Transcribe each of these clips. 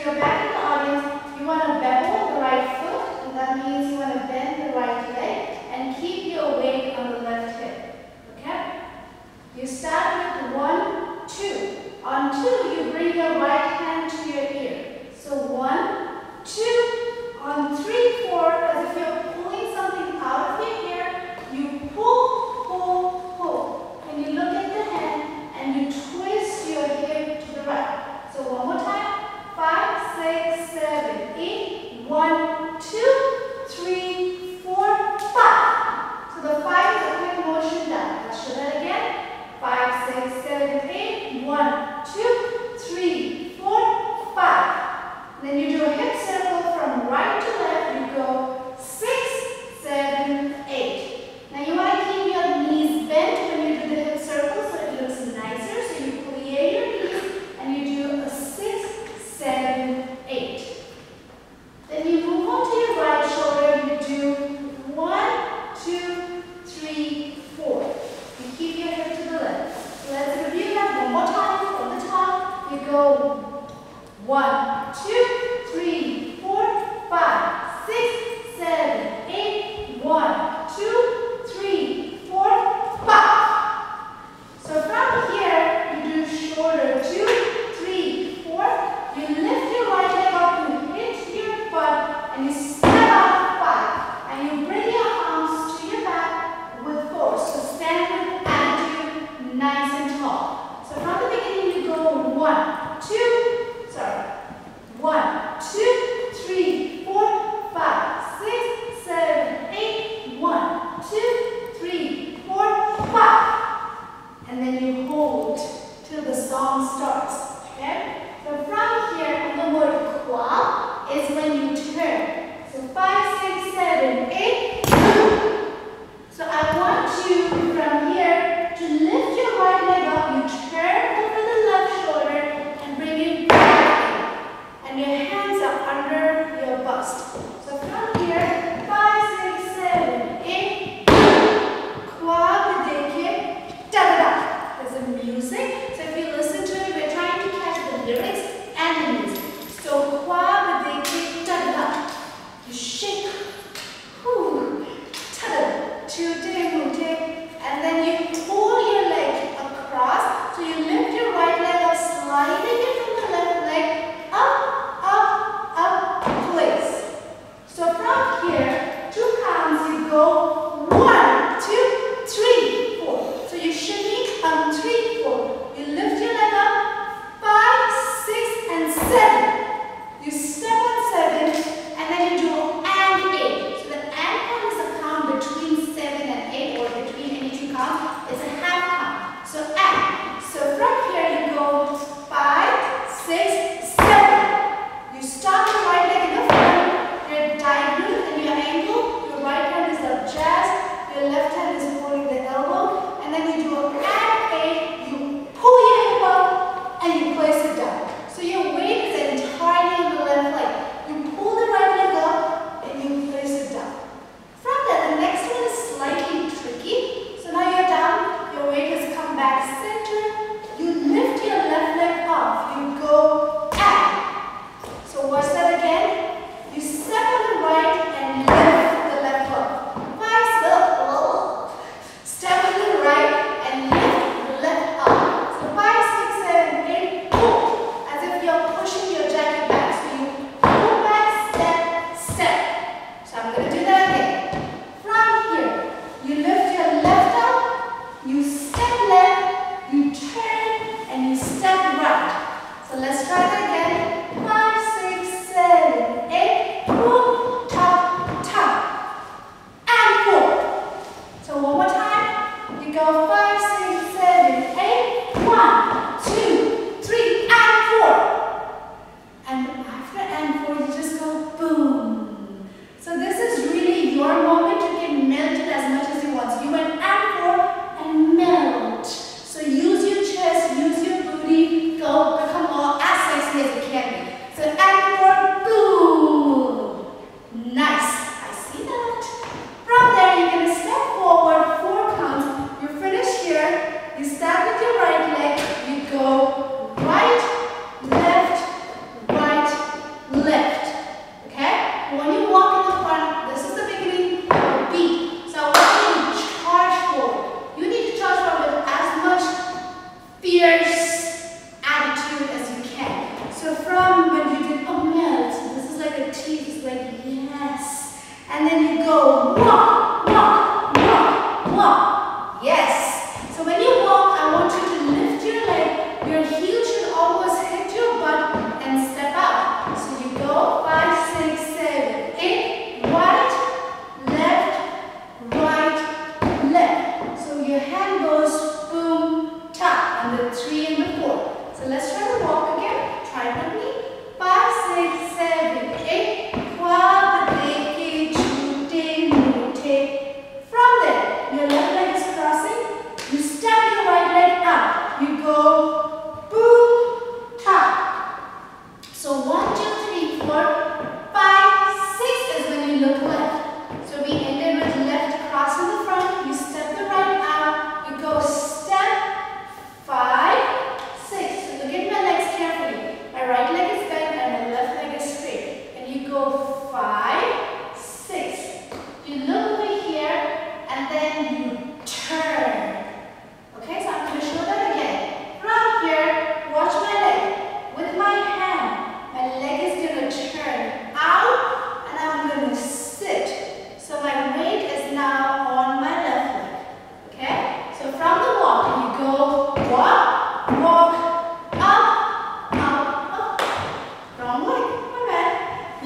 you're back in the audience, you want to bevel the right foot, and that means you want to bend the right leg and keep your weight on the left hip. Okay? You start with 1, 2. On 2, you bring your right hand to your ear. So 1, 2. On 3, 4, as if you're pulling something out of your ear, you pull, pull, pull. And you look at the hand and you twist your hip to the right. So one more time. 5, 6, 7, 8. 1, 2, 3, 4, 5. So the 5 is a quick motion down. Let's show that again. 5, 6, 7, 8. 1, 2, 3, 4, 5. Then you do a hip circle from right to left. You go 6, 7, 8. Now you want to keep your knees bent when you do the hip circle so it looks nicer. So you clear your knees and you do a 6, 7, 8. Then you move on to your right shoulder. You do 1, 2, 3, 4. You keep your hip to the left. So let's review that one more time from the top. You go 1, 2, 3, 4, 5, 6, 7, 8. 1, 2, 3, 4, 5. So from here, you do shoulder 2, 3, 4. You lift your right leg up, you hit your butt, and you step out 5. And you bring your arms to your back with force. So stand with attitude, nice and tall. So from the beginning, you go 1, 2, 1,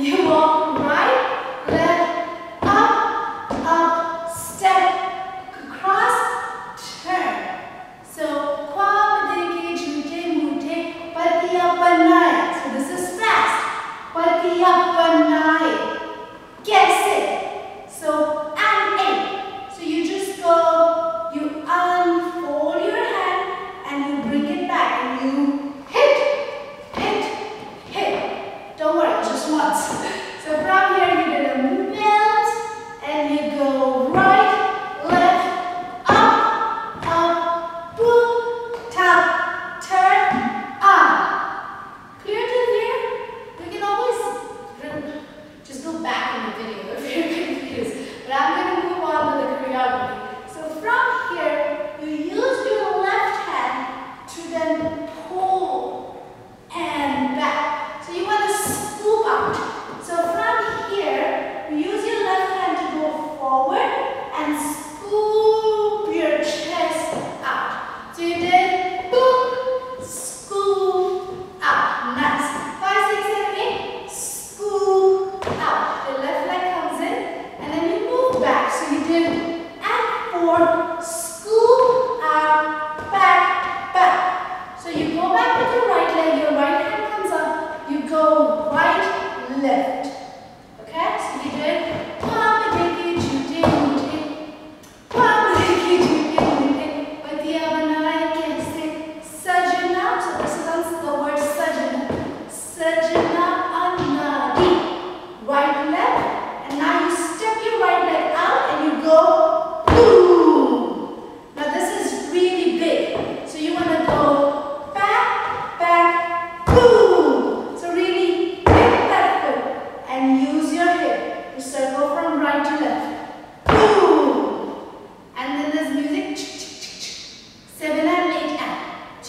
You walk right, left, up, step, cross, turn. So, Khwab Dekhe jhute mute patiya banaye. So this is fast. Patiya banaye. Kaise? So, and in. So you just go, you unfold your hand and you bring it back and you hit. Don't worry, just once. So from here you did a melt and you go right, left, up, boom, tap, turn, on. Clear to here? You can always just go back in the video if you're confused. But I'm going to move on to the choreography. So from here, you use your left hand to then pull and back. So you want to scoop out. So from here, you use your left hand to go forward and scoop your chest out. So you did boom, scoop out. Nice. 5, 6, 7, 8. Scoop out. The left leg comes in and then you move back. So you did and forward, scoop out, back. So you go back with your right leg, your right hand comes up, you go right, left. Okay? So you did Khwab Dekhe jhute mute, Khwab Dekhe jhute mute, patiya banaye kaise, sajana. So this is the word sajana. Sajana anadi. Right, left, and now you step your right leg out and you go boom. Now this is really big. So you want to go back, boom. So really hit that foot and use your hip to circle from right to left. Boom. And then there's music. 7 and 8 and.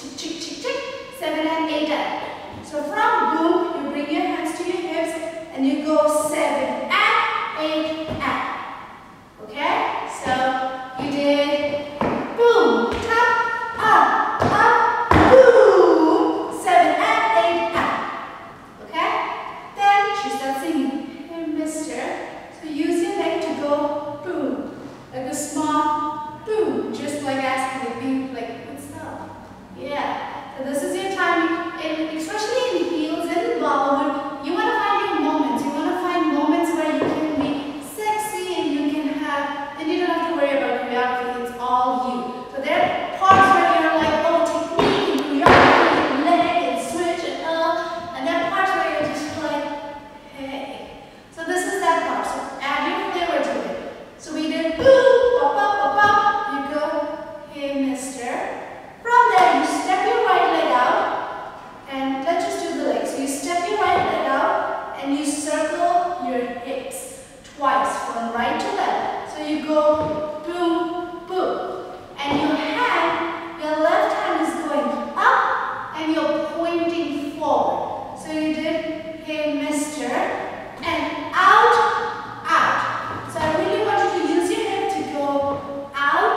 7 and 8 and. So from boom, you bring your hands to your hips and you go 7 and 8 and. Okay? So you did boom, tap, up, boom, 7 and 8 and. Okay? Then she starts singing, hey mister. So use your leg to go boom, like a small boom, just like asking the beat, like what's up? Yeah. So this is your time, and especially in heels and in Bollywood, you want to find your moments. You want to find moments where you can be sexy and you can have, then you don't have to worry about choreography, it's all you. But there are parts where you're like, oh, technique and choreography and leg and switch and there are parts where you're just like, hey. So this is that part. So add your flavor to it. So we did boom, pop, pop, pop, pop. You go, hey mister. From there, you step your right leg out, and let's just do the legs. So you step your right leg out, and you circle your hips twice, from right to left. So you go boom, boom. And your left hand is going up, and you're pointing forward. So you did, hey mister, and out, out. So I really want you to use your hip to go out,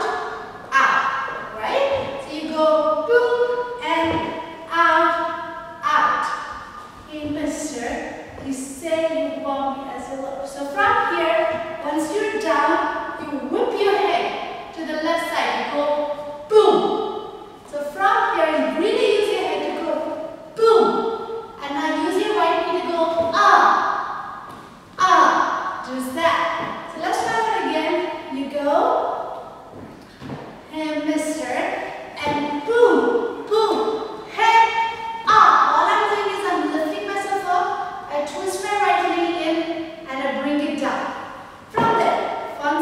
right? So you go boom and out. Hey mister, you say you want me as a lover. So from here, once you're down, you whip your head to the left side. You go boom. So from here, you really use your head to go boom. And now use your right knee to go just that. So let's try that again. You go, hey mister, and boom, boom, head up. All I'm doing is I'm lifting myself up, I twist my right knee in, and I bring it down. From there, fun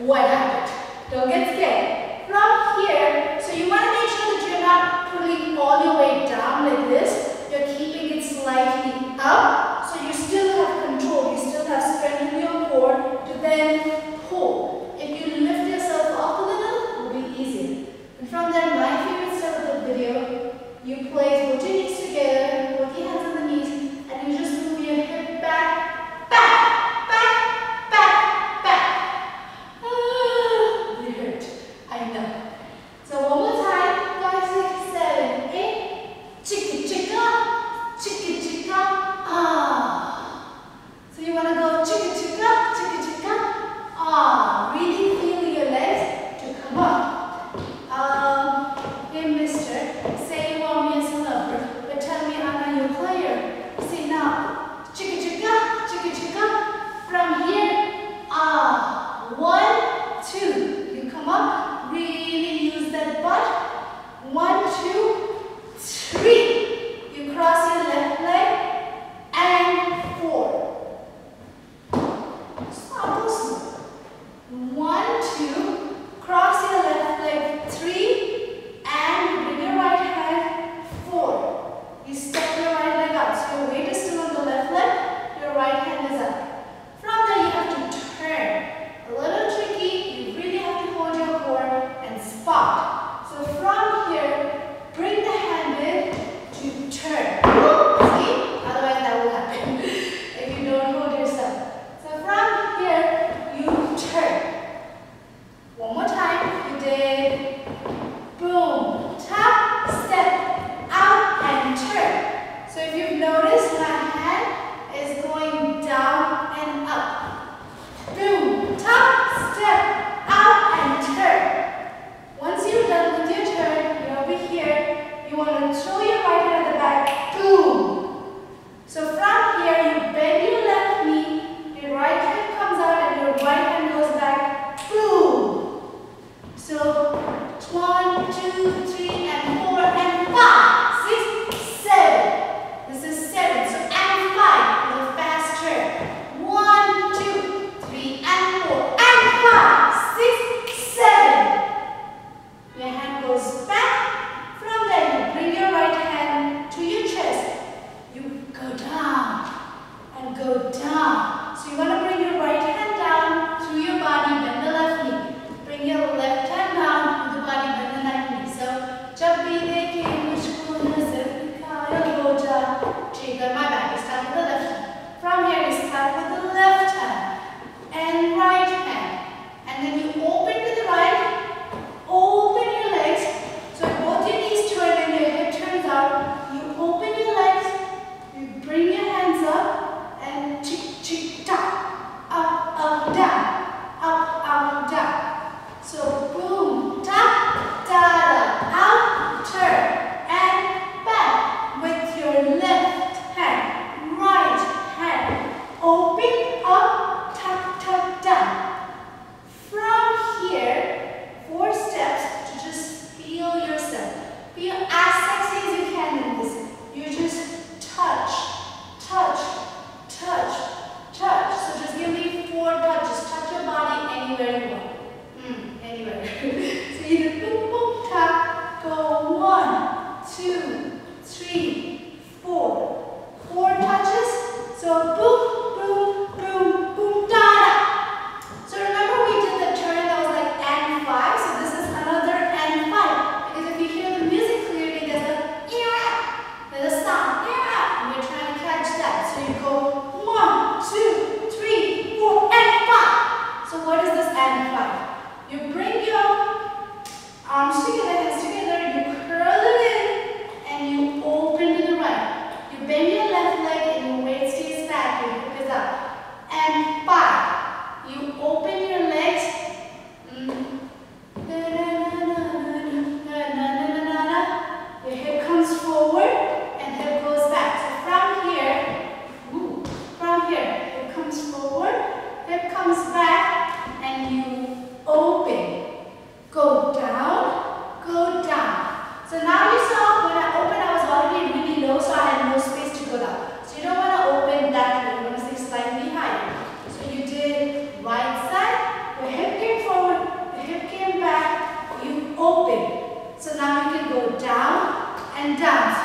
what happened? Don't get scared. From here, so you want to make sure that you're not pulling all your weight down like this. You're keeping it slightly up, so you still have control. You still have strength in your core to then pull. If you lift yourself up a little, it will be easier. And from there, my favorite step of the video, you place both your knees together, both your hands on the knees, and you just move your hip back, back, back, back, back. Ah, it hurt. I know. So one more time. 5, 6, 7, 8. Chicka, chicka, chicka, chicka. Ah. So you want to go chicka, chicka, chicka, chicka.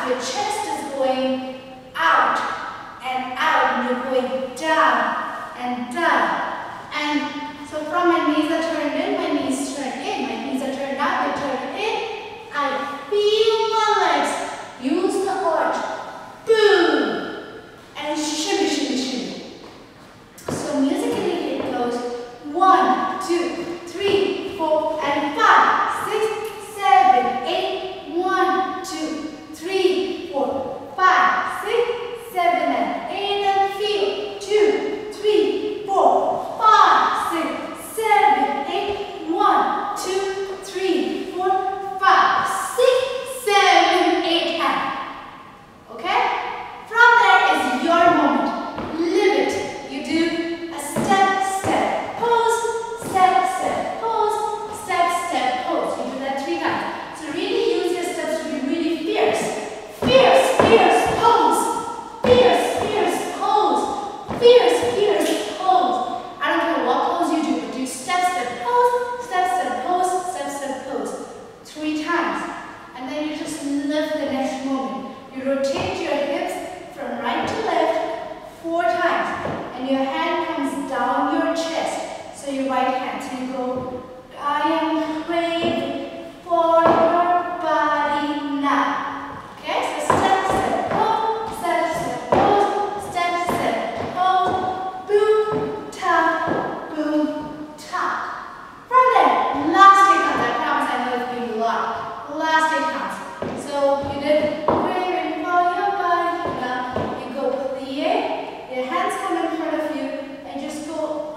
Your chest is going out, and you're going down and down. And so from my knees are turned in, my knees turn in, my knees are turned out, they turn in. I feel my legs. Use the arch. Boom! And shimmy, shimmy, shimmy. So musically it goes 1, 2, 3, 4, and 5, 6, 7, 8. 1, 2, 3, 4, 5, 6, 7, and 8. And feel 2, 3, 4, 5, 6, 7, 8. 1, 2, 3, 4, 5, 6, 7, 8, and okay? From there is your moment. Live it. You do a step, step, pose, step, step, pose, step, step, pose. You do that 3 times. So really use your steps to be really fierce. Fierce, fierce, pose. Fierce, fierce, pose. Fierce, fierce, pose. I don't care what pose you do, but do step, step, pose, step, step, pose, step, step, pose. 3 times. And then you just live the next moment. You rotate your hips from right to left 4 times. And your hand comes down your chest. So your right hand. So you go, I am craving for your body now. Okay? So step, step, pose, step, step, pose, step, step, pose, boom, tap, boom, tap. From there, last 8 counts. I promise I know it's been a lot. Last 8 counts. So you did craving for your body. Now you go plie, your hands come in front of you, and just go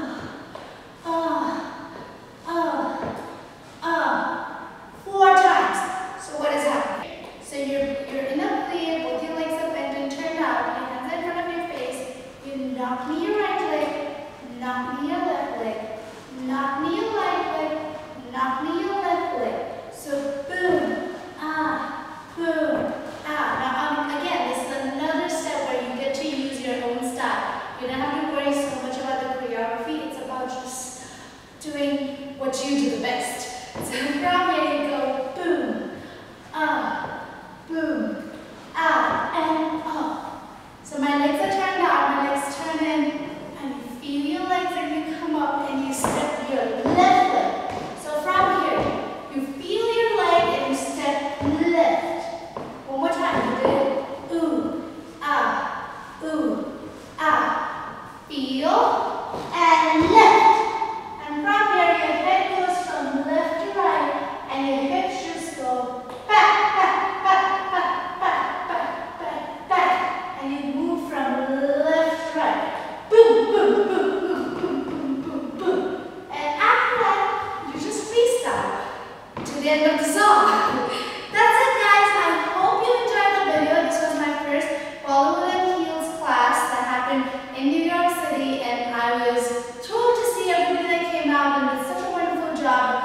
4 times. So what is happening? So you're in a plie, both your legs are bent and turned out, your hands are in front of your face. You knock me your right leg, knock me your left leg, knock me your right leg, knock me your left leg. So boom, boom, Now again, this is another step where you get to use your own style. You don't have to worry so much about the choreography. It's about just doing what you do the best. So from here you go boom, boom, and up. So my legs are turned out, my legs turn in, and you feel your legs and you come up and you step your left leg. So from here, you feel your leg and you step left. One more time. You did ooh, feel, and left. And from here, your head goes from left to right, and your hips just go back, back, back, back, back, back, back, back. And you move from left to right. Boom, boom, boom, boom, boom, boom, boom, boom. And after that, you just freestyle to the end of the song. That's it, guys. I hope you enjoyed the video. This was my first Bollywood and Heels class that happened in New York City, and I was thrilled to see everybody that came out and did such a wonderful job.